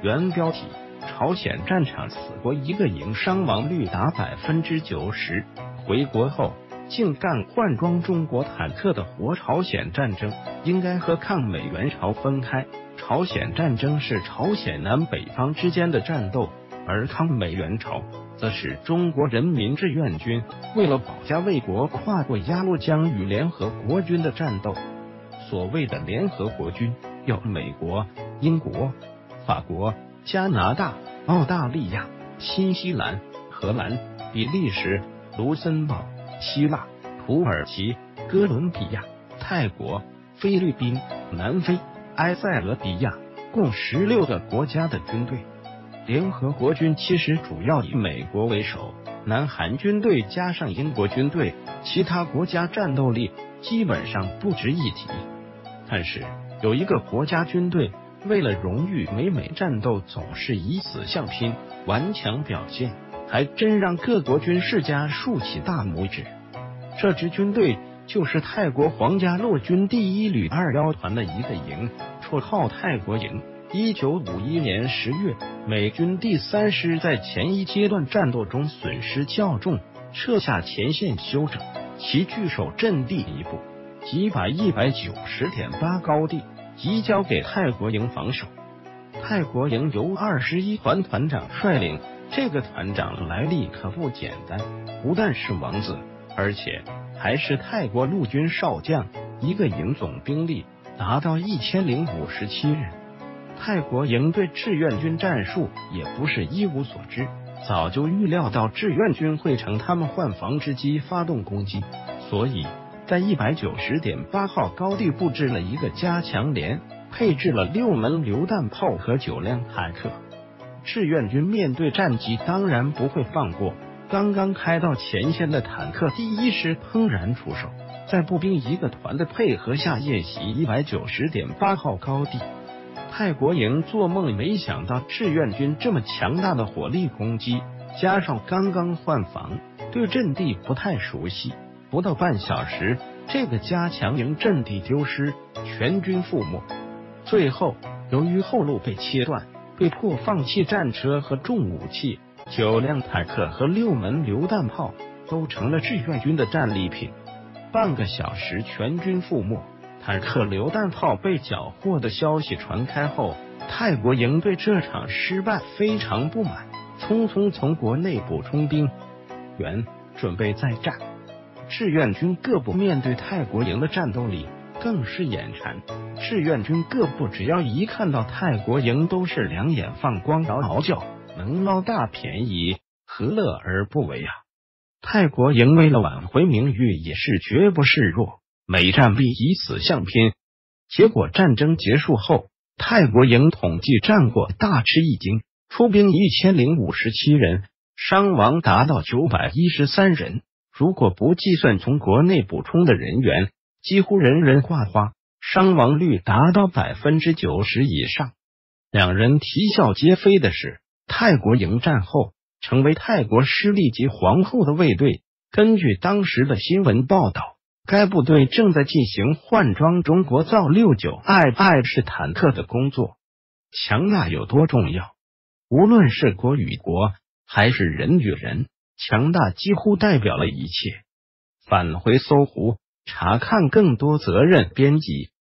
原标题：朝鲜战场死过一个营，伤亡率达90%。回国后竟干换装中国坦克的活。朝鲜战争应该和抗美援朝分开，朝鲜战争是朝鲜南北方之间的战斗，而抗美援朝则是中国人民志愿军为了保家卫国跨过鸭绿江与联合国军的战斗。所谓的联合国军有美国、英国、法国、加拿大、澳大利亚、新西兰、荷兰、比利时、卢森堡、希腊、土耳其、哥伦比亚、泰国、菲律宾、南非、埃塞俄比亚，共16个国家的军队。联合国军其实主要以美国为首，南韩军队加上英国军队，其他国家战斗力基本上不值一提。但是有一个国家军队为了荣誉，每每战斗总是以死相拼，顽强表现，还真让各国军事家竖起大拇指。这支军队就是泰国皇家陆军第1旅21团的一个营，绰号泰国营。1951年10月，美军第3师在前一阶段战斗中损失较重，撤下前线休整，其据守阵地一部即把190.8高地移交给泰国营防守。泰国营由21团团长率领，这个团长来历可不简单，不但是王子，而且还是泰国陆军少将。一个营总兵力达到1057人。泰国营对志愿军战术也不是一无所知，早就预料到志愿军会乘他们换防之机发动攻击，所以在190.8号高地布置了一个加强连，配置了6门榴弹炮和9辆坦克。志愿军面对战机当然不会放过，刚刚开到前线的坦克第1师怦然出手，在步兵一个团的配合下夜袭190.8号高地。泰国营做梦没想到志愿军这么强大的火力攻击，加上刚刚换防，对阵地不太熟悉，不到半小时，这个加强营阵地丢失，全军覆没。最后由于后路被切断，被迫放弃战车和重武器，9辆坦克和6门榴弹炮都成了志愿军的战利品。半个小时全军覆没。坦克榴弹炮被缴获的消息传开后，泰国营对这场失败非常不满，匆匆从国内补充兵员，准备再战。志愿军各部面对泰国营的战斗力更是眼馋，志愿军各部只要一看到泰国营都是两眼放光，嗷叫，能捞大便宜，何乐而不为啊！泰国营为了挽回名誉，也是绝不示弱，每战必以死相拼。结果战争结束后，泰国营统计战果大吃一惊，出兵1057人，伤亡达到913人。如果不计算从国内补充的人员，几乎人人挂花，伤亡率达到90%以上。两人啼笑皆非的是，泰国营战后成为泰国失利及皇后的卫队。根据当时的新闻报道，该部队正在进行换装中国造69II式坦克的工作。强大有多重要？无论是国与国，还是人与人，强大几乎代表了一切。返回搜狐，查看更多责任编辑。